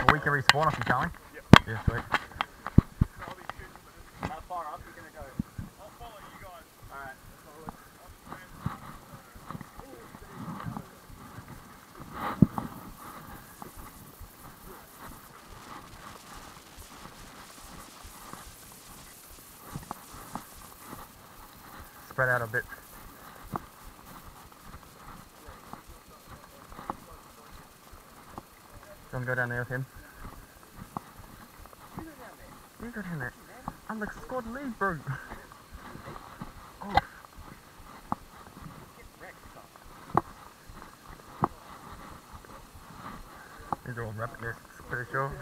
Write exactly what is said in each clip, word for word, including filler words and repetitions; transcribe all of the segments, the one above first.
a week every spawn off you, can't we? Yep. Yeah, sweet. How far up are you going to go? I'll follow you guys. Alright. Spread out a bit. Do you want to go down there with him? You go down there. I'm like squad lead, bro. Oh. These are all rabbit nests, pretty sure.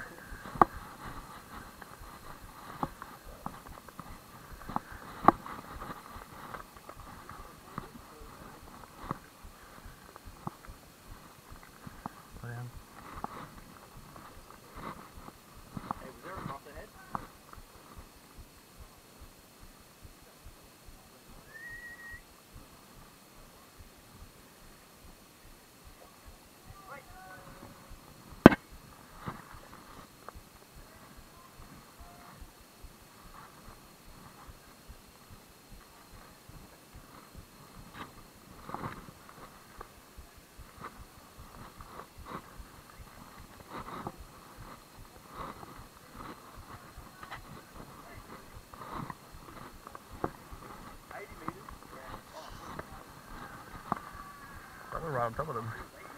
Down. Hey, was there a cross ahead? Probably right on top of them.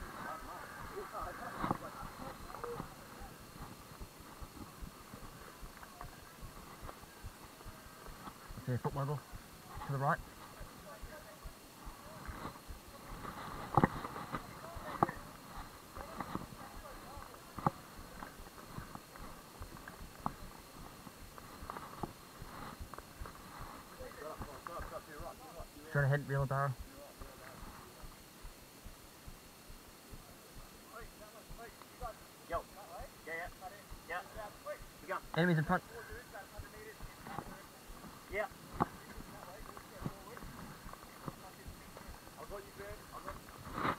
See a foot wobble to the right. Straight ahead, wheelbarrow. Yo. Yeah, yeah. Yeah. We go. Enemies in front. Yeah. I've got you, Ben. I've got you.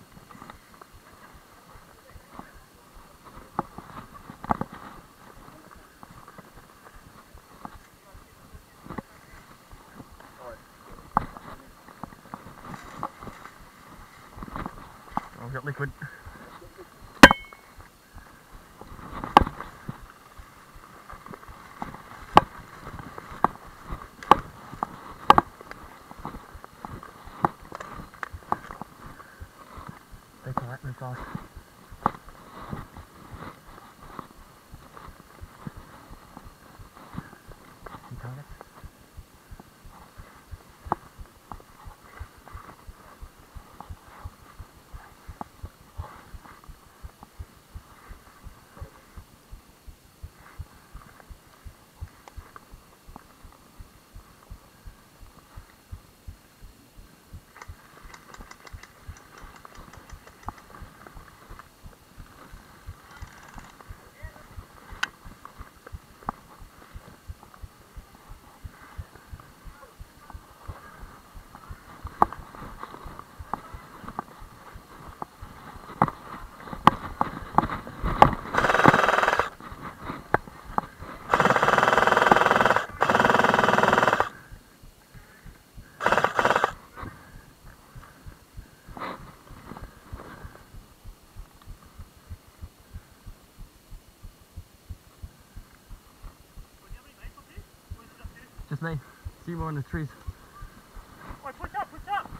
Oh, we've got liquid. Stay quiet, move fast. Some targets. Just me. See more in the trees. Oh, push up, push up.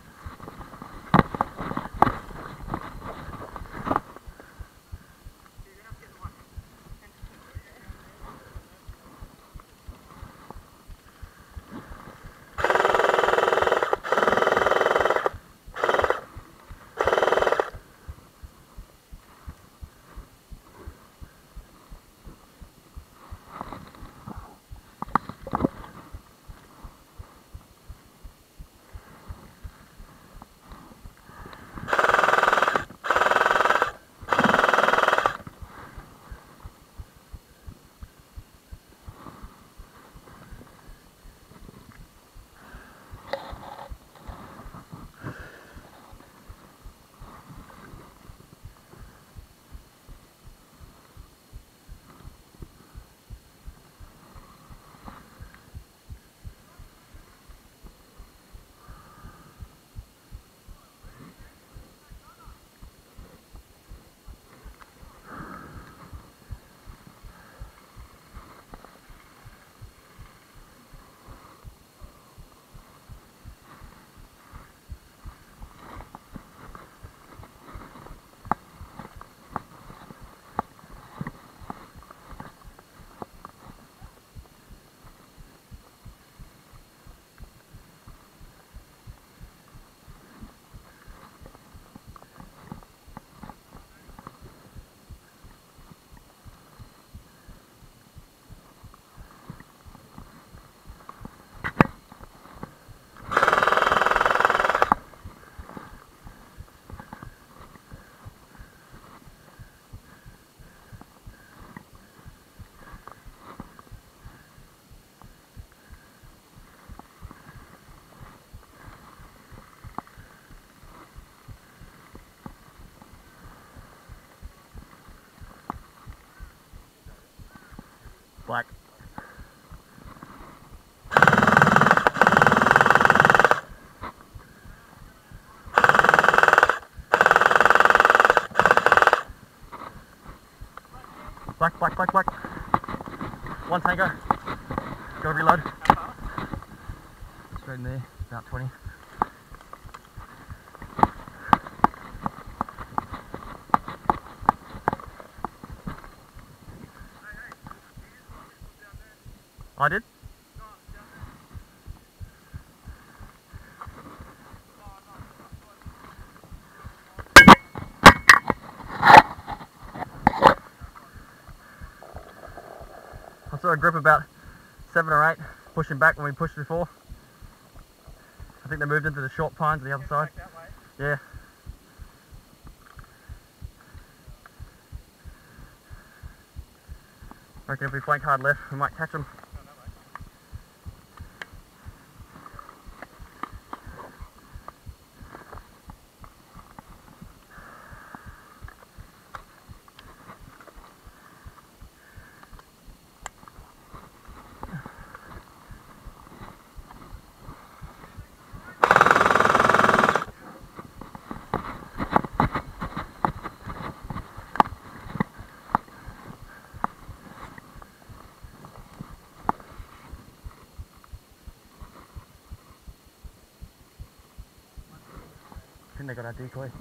Black. Black, black, black, black. One tango. Gotta reload. Straight in there, about twenty. I did? I saw a group about seven or eight pushing back when we pushed before. I think they moved into the short pines on the other side. Yeah. I reckon if we flank hard left, we might catch them. I think they got our decoy.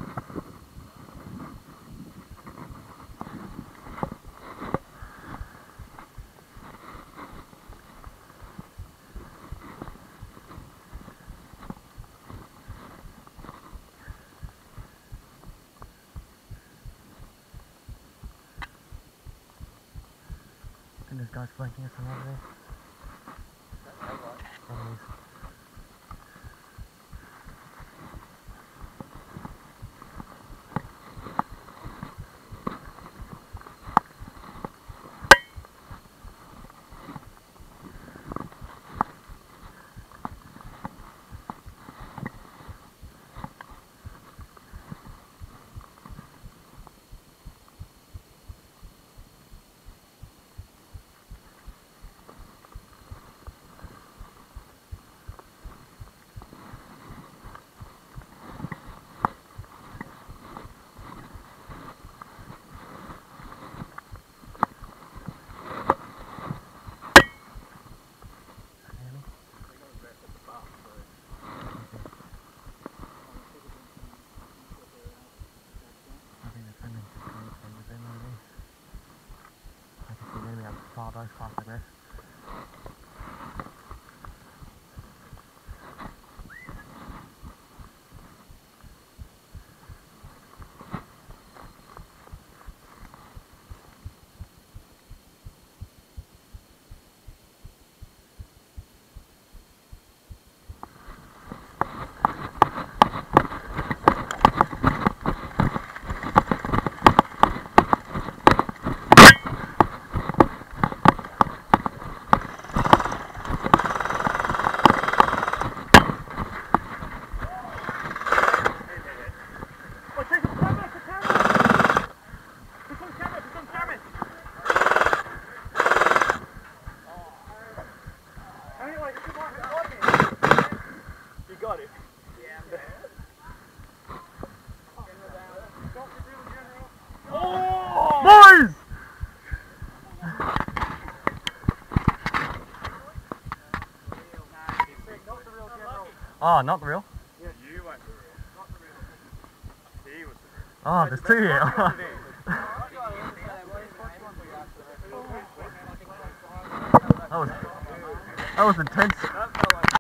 I think there's guys flanking us from over there. Enemies. Far those past like this. Got it. Oh! Boys! Oh, not the real? Yeah, you weren't the real. Not the real. He was the real. Oh, there's two here. that was that was intense.